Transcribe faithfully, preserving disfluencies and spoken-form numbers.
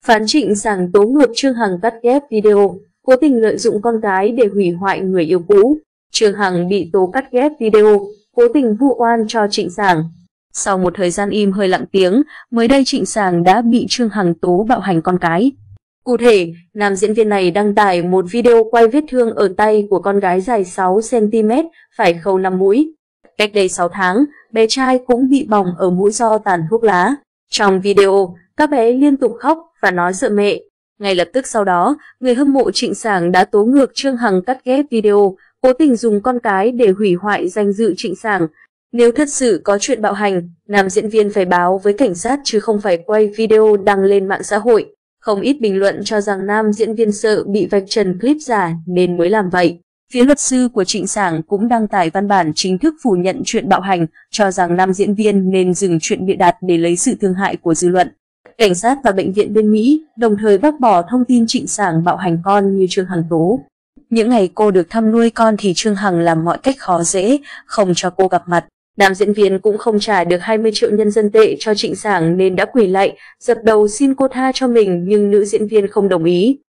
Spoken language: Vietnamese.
Phán Trịnh Sảng tố ngược Trương Hằng cắt ghép video, cố tình lợi dụng con gái để hủy hoại người yêu cũ. Trương Hằng bị tố cắt ghép video, cố tình vu oan cho Trịnh Sảng. Sau một thời gian im hơi lặng tiếng, mới đây Trịnh Sảng đã bị Trương Hằng tố bạo hành con cái. Cụ thể, nam diễn viên này đăng tải một video quay vết thương ở tay của con gái dài sáu xăng ti mét, phải khâu năm mũi. Cách đây sáu tháng, bé trai cũng bị bỏng ở mũi do tàn thuốc lá. Trong video, các bé liên tục khóc và nói sợ mẹ. Ngay lập tức sau đó, người hâm mộ Trịnh Sảng đã tố ngược Trương Hằng cắt ghép video, cố tình dùng con cái để hủy hoại danh dự Trịnh Sảng. Nếu thật sự có chuyện bạo hành, nam diễn viên phải báo với cảnh sát chứ không phải quay video đăng lên mạng xã hội. Không ít bình luận cho rằng nam diễn viên sợ bị vạch trần clip giả nên mới làm vậy. Phía luật sư của Trịnh Sảng cũng đăng tải văn bản chính thức phủ nhận chuyện bạo hành, cho rằng nam diễn viên nên dừng chuyện bịa đặt để lấy sự thương hại của dư luận. Cảnh sát và bệnh viện bên Mỹ đồng thời bác bỏ thông tin Trịnh Sảng bạo hành con như Trương Hằng tố. Những ngày cô được thăm nuôi con thì Trương Hằng làm mọi cách khó dễ, không cho cô gặp mặt. Nam diễn viên cũng không trả được hai mươi triệu nhân dân tệ cho Trịnh Sảng nên đã quỳ lạy, dập đầu xin cô tha cho mình, nhưng nữ diễn viên không đồng ý.